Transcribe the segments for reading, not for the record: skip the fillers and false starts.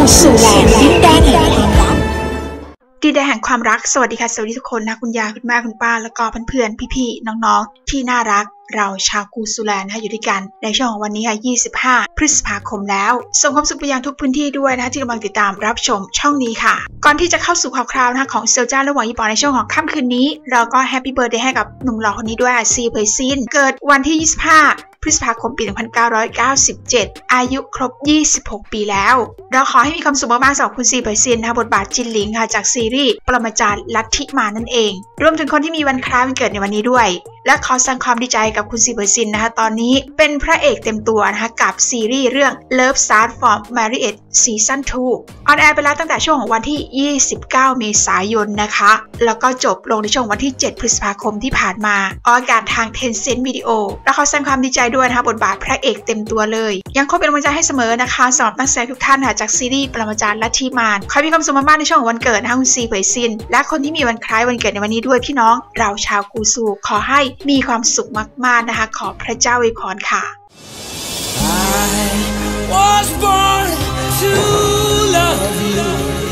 สู่แหล่งดินแดนแห่งความรักดินแดนแห่งความรักสวัสดีค่ะสวัสดีทุกคนนะคุณยายคุณแม่คุณป้าแล้วก็เพื่อนๆพี่ๆน้องๆที่น่ารักเราชาวกูซูแลนด์นะคะอยู่ด้วยกันในช่วงของวันนี้ค่ะ25 พฤษภาคมแล้วส่งความสุขไปยังทุกพื้นที่ด้วยนะคะที่กำลังติดตามรับชมช่องนี้ค่ะก่อนที่จะเข้าสู่ข่าวคราวนะคะของเซลจ้าและหวังอีปอในช่วงของค่ำคืนนี้เราก็แฮปปี้เบิร์ธเดย์ให้กับหนุ่มหล่อคนนี้ด้วยซีเผยซินเกิดวันที่25 พฤษภาคมปี 1997 อายุครบ 26 ปีแล้วเราขอให้มีความสุขมากๆสำหรับคุณซีเผยซินนะคะบทบาทจินหลิงค่ะจากซีรีส์ปรมาจารย์ลัทธิมารนั่นเองรวมถึงคนที่มีวันคล้ายวันเกิดในวันนี้ด้วยและขอแสดงความดีใจกับคุณซีเผยซินนะคะตอนนี้เป็นพระเอกเต็มตัวนะคะกับซีรีส์เรื่อง Love Starts from Marriage Season 2 ออนแอร์ไปแล้วตั้งแต่ช่วงของวันที่ 29 เมษายนนะคะแล้วก็จบลงในช่วงวันที่ 7 พฤษภาคมที่ผ่านมาออกอากาศทาง Tencent Video และขอแสดงความดีใจด้วยนะคะบทบาทพระเอกเต็มตัวเลยยังคงเป็นกำลังใจให้เสมอนะคะสำหรับนักแสดงทุกท่านค่ะจากซีรีส์ปรมาจารย์ลัทธิมารขอให้มีความสุขมากๆในช่วงของวันเกิดนะคะคุณซีเผยซินและคนที่มีวันคล้ายวันเกิดในวันนี้ด้วยพี่น้องเราชาวกูซูขอให้มีความสุขมากๆนะคะขอพระเจ้าอวยพรค่ะ I was born to love you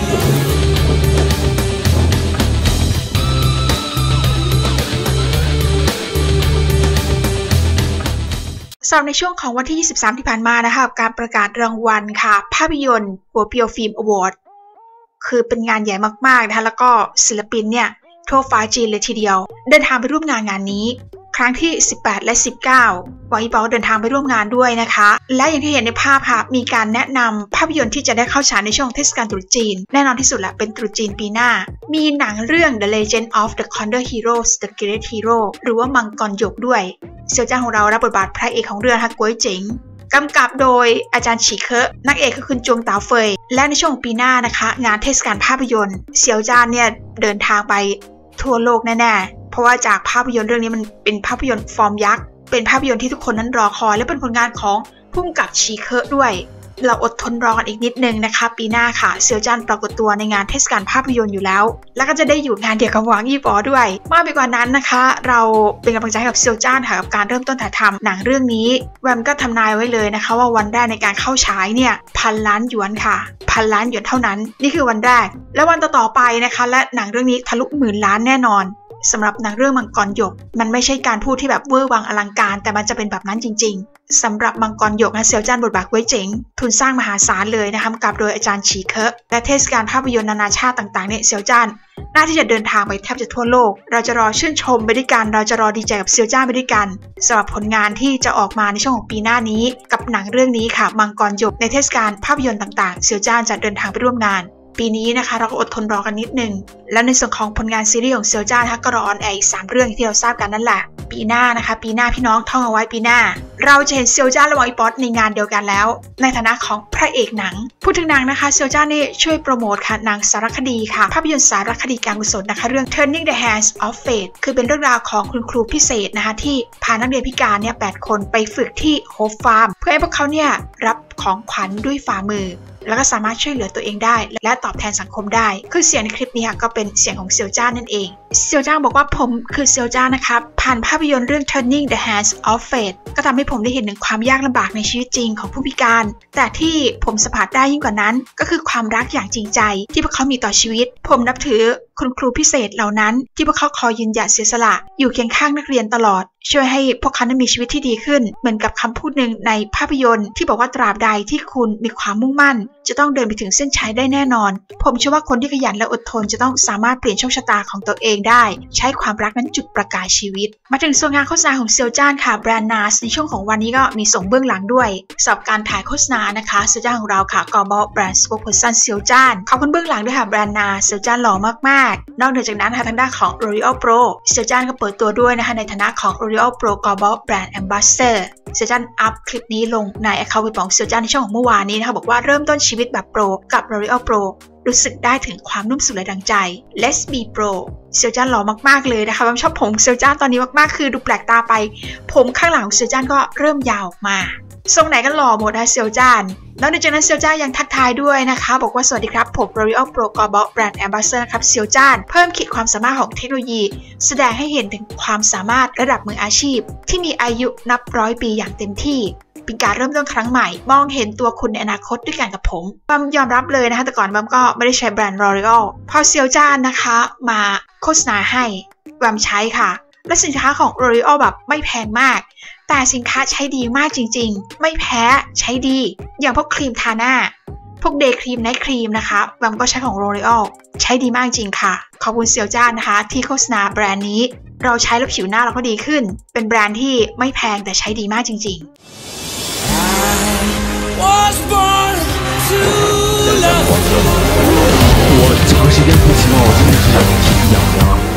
สำหรับในช่วงของวันที่ 23 ที่ผ่านมานะคะการประกาศรางวัลค่ะภาพยนตร์หัวเปียวฟิล์มอวอร์ดคือเป็นงานใหญ่มากๆนะคะแล้วก็ศิลปินเนี่ยทั่วฟ้าจีนเลยทีเดียวเดินทางไปร่วมงานนี้ครั้งที่ 18 และ 19 หวังอีปอเดินทางไปร่วมงานด้วยนะคะและอย่างที่เห็นในภาพค่ะมีการแนะนำภาพยนตร์ที่จะได้เข้าฉายในช่วงเทศกาลตรุษจีนแน่นอนที่สุดแหละเป็นตรุษจีนปีหน้ามีหนังเรื่อง The Legend of the Condor Heroes The Great Hero หรือว่ามังกรหยกด้วยเสี่ยวจ้างของเรารับบทบาทพระเอกของเรื่องนะคะก๊วยเจ๋งกำกับโดยอาจารย์ฉีเคอะนักเอกคือคุณจวงเต๋าเฟยและในช่วงปีหน้านะคะงานเทศกาลภาพยนตร์เสี่ยวจ้านเนี่ยเดินทางไปทั่วโลกแน่ๆเพราะว่าจากภาพยนตร์เรื่องนี้มันเป็นภาพยนตร์ฟอร์มยักษ์เป็นภาพยนตร์ที่ทุกคนนั้นรอคอยและเป็นผลงานของผู้กำกับฉีเคอะด้วยเราอดทนรอกันอีกนิดนึงนะคะปีหน้าค่ะเสี่ยวจ้านปรากฏตัวในงานเทศกาลภาพยนตร์อยู่แล้วแล้วก็จะได้อยู่งานเดียวกับหวังยี่ปอด้วยมากไปกว่านั้นนะคะเราเป็นกำลังใจให้กับเสี่ยวจ้านค่ะกับการเริ่มต้นถ่ายทำหนังเรื่องนี้แวมก็ทำนายไว้เลยนะคะว่าวันแรกในการเข้าฉายเนี่ย1,000 ล้านหยวนค่ะ1,000 ล้านหยวนเท่านั้นนี่คือวันแรกและวันต่อๆไปนะคะและหนังเรื่องนี้ทะลุ10,000 ล้านแน่นอนสำหรับหนังเรื่องมังกรหยกมันไม่ใช่การพูดที่แบบเวอร์วังอลังการแต่มันจะเป็นแบบนั้นจริงๆสำหรับมังกรหยกนะเสี่ยวจ้านบทบาทก๊วยเจ๋งทุนสร้างมหาศาลเลยนะคะกับโดยอาจารย์ฉีเคอะและเทศกาลภาพยนตร์นานาชาติต่างๆเนี่ยเสี่ยวจ้านน่าที่จะเดินทางไปแทบจะทั่วโลกเราจะรอชื่นชมไปด้วยกันเราจะรอดีใจกับเสี่ยวจ้านไปด้วยกันสำหรับผลงานที่จะออกมาในช่วงของปีหน้านี้กับหนังเรื่องนี้ค่ะมังกรหยกในเทศกาลภาพยนตร์ต่างๆเสี่ยวจ้านจะเดินทางไปร่วมงานปีนี้นะคะเราก็อดทนรอกันนิดนึงแล้วในส่วนของผลงานซีรีส์ของเสี่ยวจ้านนะคะก็รอออนแอร์อีก3 เรื่องที่เราทราบกันนั่นแหละปีหน้านะคะปีหน้าพี่น้องท่องเอาไว้ปีหน้าเราจะเห็นเสี่ยวจ้านและหวังอีป๊อตในงานเดียวกันแล้วในฐานะของพระเอกหนังพูดถึงหนังนะคะเสี่ยวจ้านนี่ช่วยโปรโมทค่ะหนังสารคดีค่ะภาพยนตร์สารคดีการกุศลนะคะเรื่อง Turning the Hands of Fate คือเป็นเรื่องราวของคุณครูพิเศษนะคะที่พานักเรียนพิการเนี่ย8 คนไปฝึกที่โฮปฟาร์มเพื่อให้พวกเขาเนี่ยรับของขวัญด้วยฝ่ามือแล้วก็สามารถช่วยเหลือตัวเองได้และตอบแทนสังคมได้คือเสียงในคลิปนี้ค่ะก็เป็นเสียงของเสี่ยวจ้านนั่นเองเสี่ยวจ้านบอกว่าผมคือเสี่ยวจ้านนะคะผ่านภาพยนตร์เรื่อง Turning the Hands of Fate ก็ทำให้ผมได้เห็นถึงความยากลำบากในชีวิตจริงของผู้พิการแต่ที่ผมสัมผัสได้ยิ่งกว่านั้นก็คือความรักอย่างจริงใจที่พวกเขามีต่อชีวิตผมนับถือคุณครูพิเศษเหล่านั้นที่พวกเขาคอยยืนหยัดเสียสละอยู่เคียงข้างนักเรียนตลอดช่วยให้พวกเขานั้นมีชีวิตที่ดีขึ้นเหมือนกับคำพูดหนึ่งในภาพยนตร์ที่บอกว่าตราบใดที่คุณมีความมุ่งมั่นจะต้องเดินไปถึงเส้นชัยได้แน่นอนผมเชื่อว่าคนที่ขยันและอดทนจะต้องสามารถเปลี่ยนโชคชะตาของตัวเองได้ใช้ความรักนั้นจุดประกายชีวิตมาถึงส่วนงานโฆษณาของเสี่ยวจ้านค่ะแบรนด์นาสในช่วงของวันนี้ก็มีส่งเบื้องหลังด้วยสำหรับการถ่ายโฆษณานะคะเสี่ยวจ้านของเราค่ะก็บอกแบรนด์สปอคเพอร์ซันเสี่ยวจ้านขอบคุณเบื้องหลังด้วยค่ะแบรนด์นาเสี่ยวจ้านหล่อมากๆนอกจากนั้นทางด้านของ L'Oreal Pro เสี่ยวจ้านก็เปิดตัวด้วยนะคะในฐานะของ L'Oreal Pro Global Brand Ambassador เสี่ยวจ้านอัพคลิปนี้ลงใน account ของเสี่ยวจ้านในช่วงของเมื่อวานนี้นะคะบอกว่าเริ่มต้นชีวิตแบบโปรกับ L'Oreal Pro รู้สึกได้ถึงความนุ่มสุดและดังใจ Let's be pro เสี่ยวจ้านหล่อมากๆเลยนะคะผมชอบผมเสี่ยวจ้านตอนนี้มากๆคือดูแปลกตาไปผมข้างหลังของเสี่ยวจ้านก็เริ่มยาวออกมาทรงไหนก็หล่อหมดนะเสี่ยวจ้านแล้วในจากนั้นเสี่ยวจ้านยังทักทายด้วยนะคะบอกว่าสวัสดีครับผม L'Oreal Pro Global Brand Ambassador นะครับเสี่ยวจ้านเพิ่มขีดความสามารถของเทคโนโลยีแสดงให้เห็นถึงความสามารถระดับมืออาชีพที่มีอายุนับ100 ปีอย่างเต็มที่เป็นการเริ่มต้นครั้งใหม่มองเห็นตัวคุณในอนาคตด้วยกันกับผมบัมยอมรับเลยนะคะแต่ก่อนบัมก็ไม่ได้ใช้แบรนด์ L'Oreal พอเซียวจ้านนะคะมาโฆษณาให้บัมใช้ค่ะและสินค้าของ L'Oreal แบบไม่แพงมากแต่สินค้าใช้ดีมากจริงๆไม่แพ้ใช้ดีอย่างพวกครีมทาหน้าพวกเดย์ครีมไนท์ครีมนะคะบัมก็ใช้ของ L'Oreal ใช้ดีมากจริงค่ะขอบคุณเซียวจ้านนะคะที่โฆษณาแบรนด์นี้เราใช้แล้วผิวหน้าเราก็ดีขึ้นเป็นแบรนด์ที่ไม่แพงแต่ใช้ดีมากจริงๆ我长时间不洗澡，真的是挺痒的。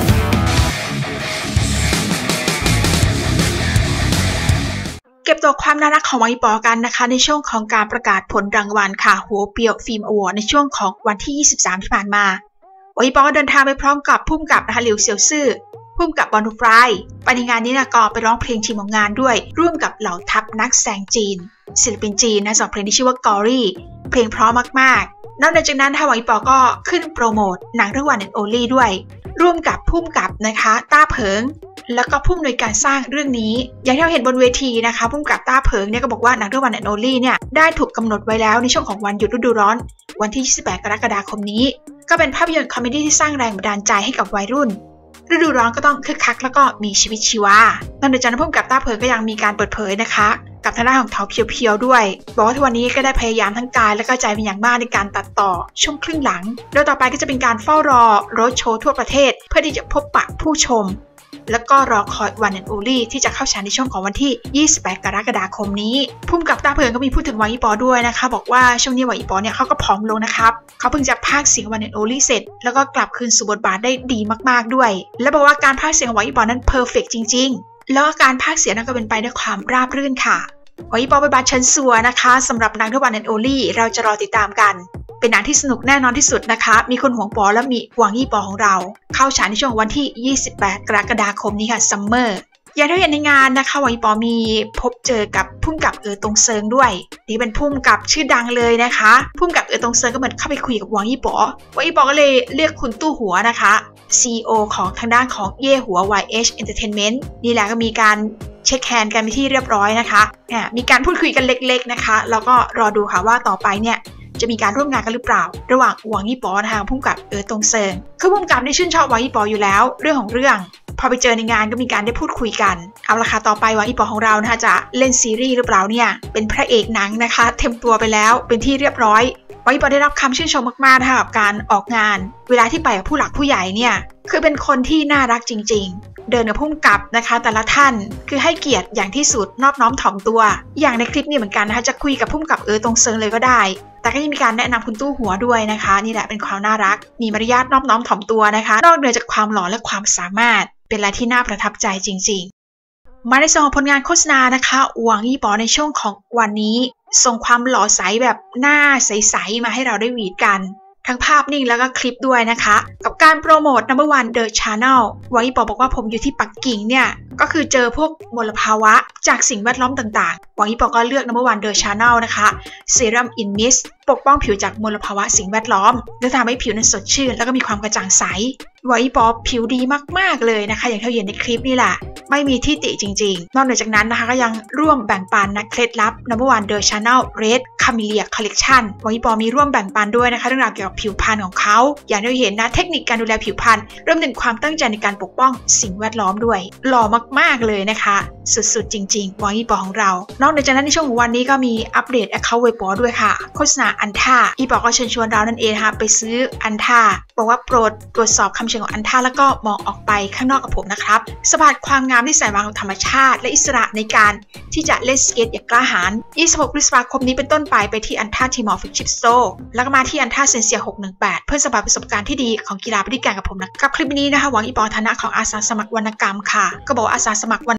เก็บตัวความน่ารักของหวังอีป๋อกันนะคะในช่วงของการประกาศผลรางวัลค่ะหัวเปียวฟิล์มอวอร์ดในช่วงของวันที่23ที่ผ่านมาหวังอีป๋อเดินทางไปพร้อมกับผู้กำกับนะคะหลิวเซียวซื่อผู้กำกับบอลทูฟรายไปในงานนี้นะก็ไปร้องเพลงทีมของงานด้วยร่วมกับเหล่าทัพนักแสดงจีนศิลปินจีนนะสำหรับเพลงที่ชื่อว่ากอรี่เพลงเพราะมากๆนอกจากนั้นหวังอีป๋อก็ขึ้นโปรโมทหนังเรื่องวันแอนด์โอลี่ด้วยร่วมกับผู้กำกับนะคะต้าเผิงแล้วก็ผู้อำนวยการสร้างเรื่องนี้อย่างที่เราเห็นบนเวทีนะคะผู้กำกับต้าเผิงเนี่ยก็บอกว่าหนังเรื่องวันแอนด์โอลี่เนี่ยได้ถูกกำหนดไว้แล้วในช่วงของวันหยุดฤดูร้อนวันที่28กรกฎาคมนี้ก็เป็นภาพยนตร์คอมเมดี้ที่สร้างแรงบันดาลใจให้กับวัยรุ่นฤดูร้อนก็ต้องคึกคักแล้วก็มีชีวิตชีวานอกจากนั้นผู้กำกับต้าเผิงก็ยังมีการเปิดเผยนะคะกับทางด้านของเถาเพียวๆด้วยบอกว่าทุกวันนี้ก็ได้พยายามทั้งกายและก็ใจเป็นอย่างมากในการตัดต่อช่วงครึ่งหลังโดยต่อไปก็จะเป็นการเฝ้ารอโรดโชว์ทั่วประเทศเพื่อที่จะพบปะผู้ชมแล้วก็รอคอยวันแอนด์โอลี่ที่จะเข้าฉายในช่วงของวันที่28กรกฎาคมนี้ผู้กำกับต้าเผิงก็มีพูดถึงหวังอีป๋อด้วยนะคะบอกว่าช่วงนี้หวังอีป๋อเนี่ยเขาก็ผอมลงนะครับเขาเพิ่งจะพากย์เสียงวันแอนด์โอลี่เสร็จแล้วก็กลับคืนสู่บทบาทได้ดีมากๆด้วยและบอกว่าการพากย์เสียงของหวังอีป๋อนั้นเพอร์เฟกต์จริงๆแล้วก็การพากย์เสียงนั้นก็เป็นไปด้วยความราบรื่นค่ะหวังอีป๋อบทบาทเฉินซัวนะคะสำหรับหนังเรื่องวันแอนด์โอลี่เราจะรอติดตามกันเป็นหนังที่สนุกแน่นอนที่สุดนะคะมีคนห่วงป๋อและมีหวังอีป๋อของเราเข้าฉายในช่วงวันที่28กรกฎาคมนี้ค่ะซัมเมอร์อย่างที่เห็นในงานนะคะหวังอีป๋อมีพบเจอกับผู้กำกับตงเซิงด้วยนี่เป็นผู้กำกับชื่อดังเลยนะคะผู้กำกับตงเซิงก็เหมือนเข้าไปคุยกับหวังอีป๋อหวังอีป๋อก็เลยเรียกคุณตู้หัวนะคะ CEO ของทางด้านของเย่หัว YH Entertainment นี่แหละก็มีการเช็คแฮนด์กันไปที่เรียบร้อยนะคะมีการพูดคุยกันเล็กๆนะคะแล้วก็รอดูค่ะว่าต่อไปเนี่ยจะมีการร่วมงานกันหรือเปล่าระหว่างหวังอีป๋อทางผู้กำกับตงเซิงคือผู้กำกับได้ชื่นชอบหวังอีป๋ออยู่แล้วเรื่องของเรื่องพอไปเจอในงานก็มีการได้พูดคุยกันเอาละค่ะต่อไปหวังอีป๋อของเรานะคะจะเล่นซีรีส์หรือเปล่าเนี่ยเป็นพระเอกหนังนะคะเต็มตัวไปแล้วเป็นที่เรียบร้อยหวังอีป๋อได้รับคำชื่นชมมากๆนะคะกับการออกงานเวลาที่ไปกับผู้หลักผู้ใหญ่เนี่ยคือเป็นคนที่น่ารักจริงๆเดินกับผู้กำกับนะคะแต่ละท่านคือให้เกียรติอย่างที่สุดนอบน้อมถ่อมตัวอย่างในคลิปนี้เหมือนกันนะคะจะคุยกับผู้กำกับตงเซิงเลยก็ได้แต่ก็ยังมีการแนะนำคุณตู้หัวด้วยนะคะนี่แหละเป็นความน่ารักมีมารยาทนอบน้อมถ่อมตัวนะคะนอกเหนือจากความหล่อและความสามารถเป็นอะไรที่น่าประทับใจจริงๆมาในส่วนของผลงานโฆษณานะคะหวังอีป๋อในช่วงของวันนี้ส่งความหล่อใสแบบหน้าใสๆมาให้เราได้หวีดกันทั้งภาพนิ่งแล้วก็คลิปด้วยนะคะกับการโปรโมท No. 1 The Channel หวังอีป๋อบอกว่าผมอยู่ที่ปักกิ่งเนี่ยก็คือเจอพวกมลภาวะจากสิ่งแวดล้อมต่างๆหวังอีป๋อก็เลือก No. 1 The Channel นะคะเซรั่มอินมิสปกป้องผิวจากมลภาวะสิ่งแวดล้อมและทำให้ผิวนั้นสดชื่นแล้วก็มีความกระจ่างใสหวังอีป๋อผิวดีมากๆเลยนะคะอย่างที่เห็นในคลิปนี่แหละไม่มีที่ติจริงๆนอกจากนั้นนะคะก็ยังร่วมแบ่งปันนะเคล็ดลับ No. 1 The Channel Red Camellia Collection หวังอีป๋อมีร่วมแบ่งปันด้วยนะคะเรื่องราวเกี่ยวกับผิวพรรณของเขาอย่างที่เห็นนะเทคนิคการดูแลผิวพรรณรวมถึงความตั้งใจในการปกป้องสิ่งแวดล้อมด้วยหล่อมากๆเลยนะคะสุดๆจริงๆหวังอีป๋อของเรานอกจากนั้นในช่วงของวันนี้ก็มีอัปเดต Account เว็บป๋อด้วยค่ะโฆษณาอันท่าอีป๋อก็เชิญชวนเรานั่นเองค่ะไปซื้ออันท่าบอกว่าโปรดตรวจสอบคำเชิญของอันท่าแล้วก็มองออกไปข้างนอกกับผมนะครับสัมผัสความงามที่แสนหวานของธรรมชาติและอิสระในการที่จะเล่นสเก็ตอย่างกล้าหาญ26 พฤษภาคมนี้เป็นต้นไปที่อันท่าทีมอลฟิกชิปโซแล้วก็มาที่อันท่าเซนเซีย618เพื่อสัมผัสประสบการณ์ที่ดีของกีฬาไปด้วยกันกับผมนะกับคลิปนี้นะคะหวังอีป๋อฐานะของอาสาสมัครวรรณกรรมค่ะก็บอกอาสาสมัคร